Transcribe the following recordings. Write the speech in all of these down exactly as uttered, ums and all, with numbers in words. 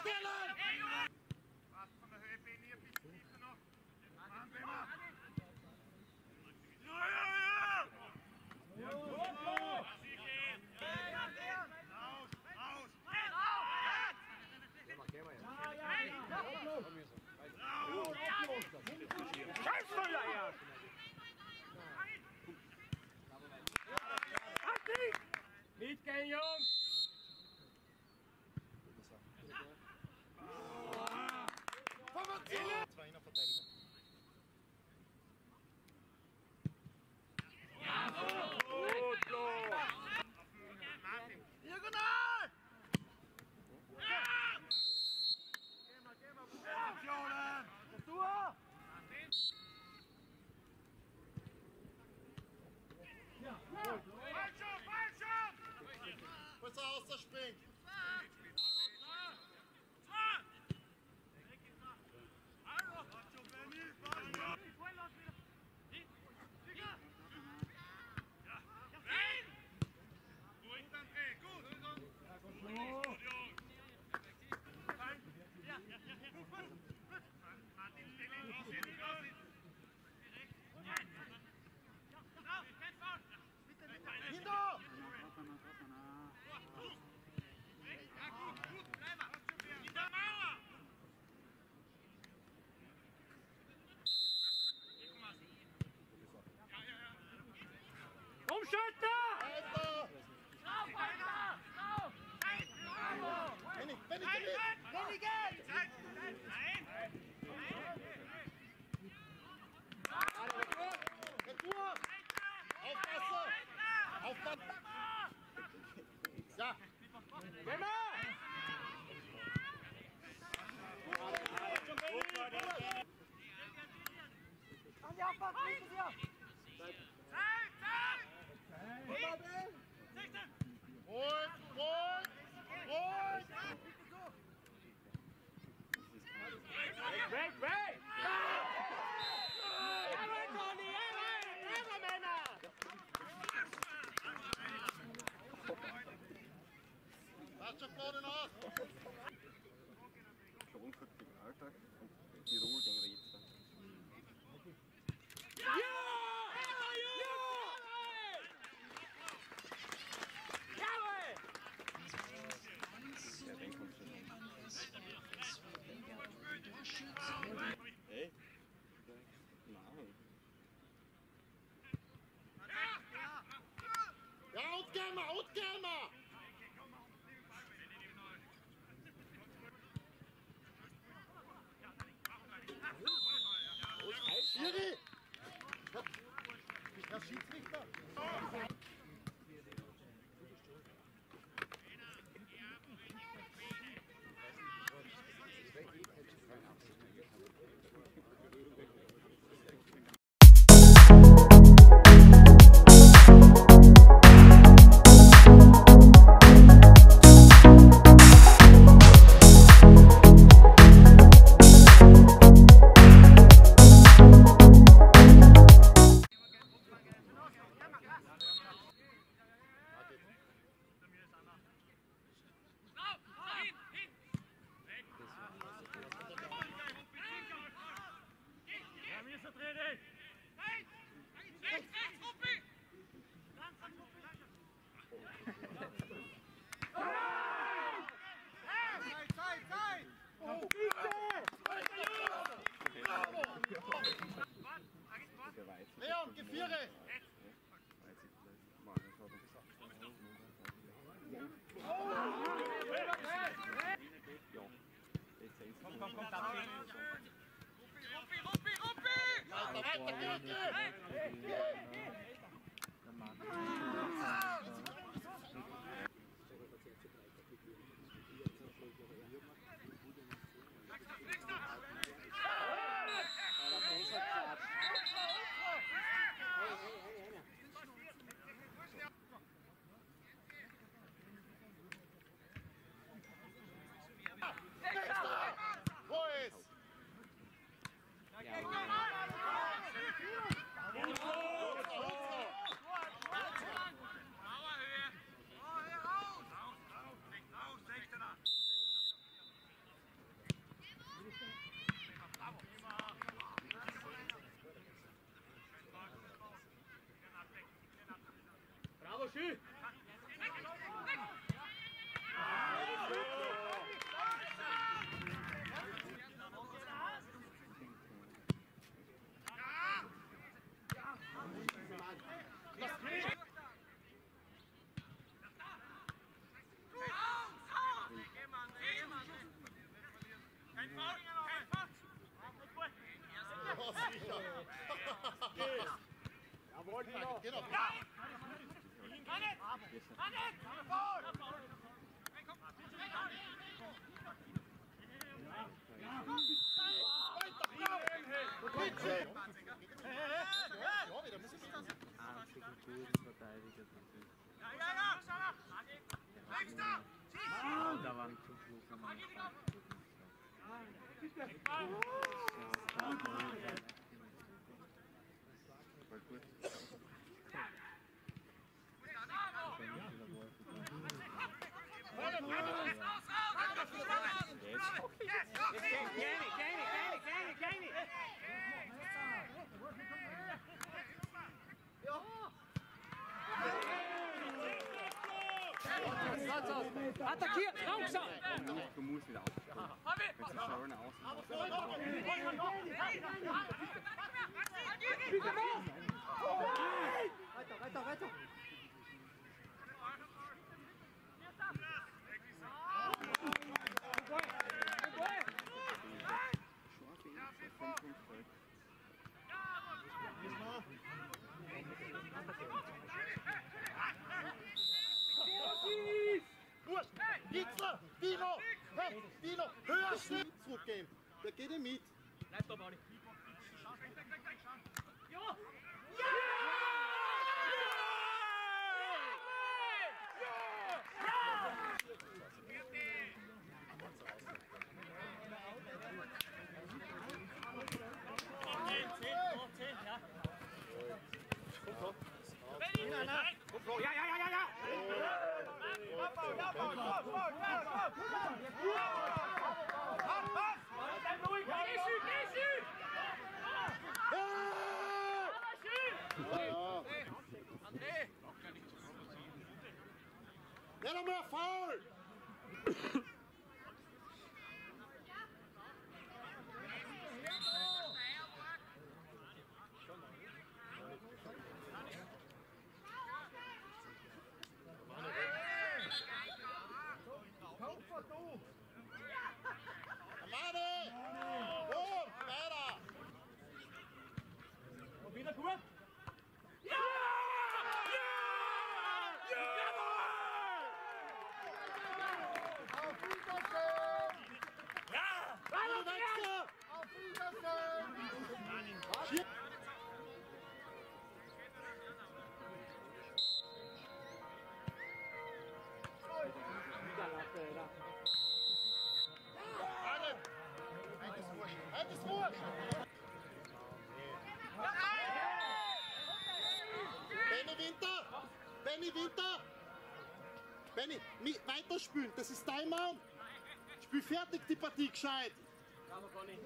aufstellen! Was von der Höhe bin ich ein bisschen tiefer noch. Mann, Bremer! Ja, ja, ja! Ja, gut! Raus, raus! Scheißvoller her! Mitgehen, Jungs! Zwei Innenverteidiger. Gut, los! Martin! Diagonal! Positionen! Du! Fallschirm, Fallschirm! Was aus der springt! Umschalter! Benny, Benny, Benny! Retour! Aufpassen! Aufpassen! Ja! Bremer! An die Abfahrt, links hier! Ruhig, ruhig, ruhig! Weg, weg! Jawohl, Toni, jawohl! Bravo, Männer! Lass schon vorne nach! Schon unglücklich im Alltag und Tirol gegen Rätsel. Ja! Jawohl! Ja, den kommst du schon. Hey? Nein. Ja, und gehen wir, und gehen wir! Schiri! Herr Schiedsrichter! Leon, Geviere! Komm, komm, komm, da! Ruppi, Ruppi, Ruppi! Weiter, weiter, geh, geh! Oh, sicher. Jawohl, Tino. Geh doch. Bitte. Ja, wieder muss ich wieder. Einzigen guten Verteidiger von sich. Und da waren zum Schluss noch ein paar. Voll gut. Attackiert, langsam! Du musst wieder aufstehen. Wenn sie schauen aus. Weiter, weiter, weiter. Gitzler, Dino, hey, Dino, höher schnell zurückgehen. Der geht nicht mit. Bleib da, Bani. Ja, ja, ja, ja, ja! Ja, noch mehr faul! Amade! Gut, weiter! Und wieder gut? Ja! Auf Wiedersehen! Ja! Wechsel! Auf Wiedersehen! Halt es wurscht! Halt es wurscht! Benny Winter! Benny Winter! Benny, mi- weiterspielen, das ist dein Mann! Spiel fertig die Partie gescheit! Bravo, Conny.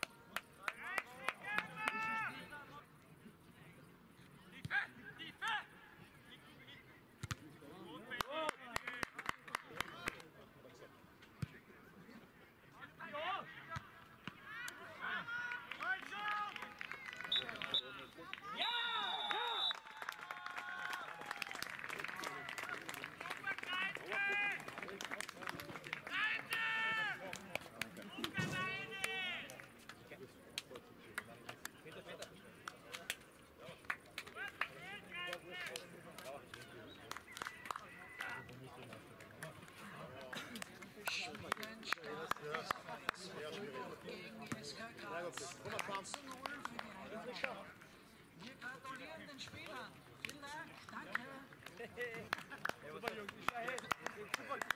Wir gratulieren den Spielern. Vielen Dank. Danke. Super, Jungs. Super.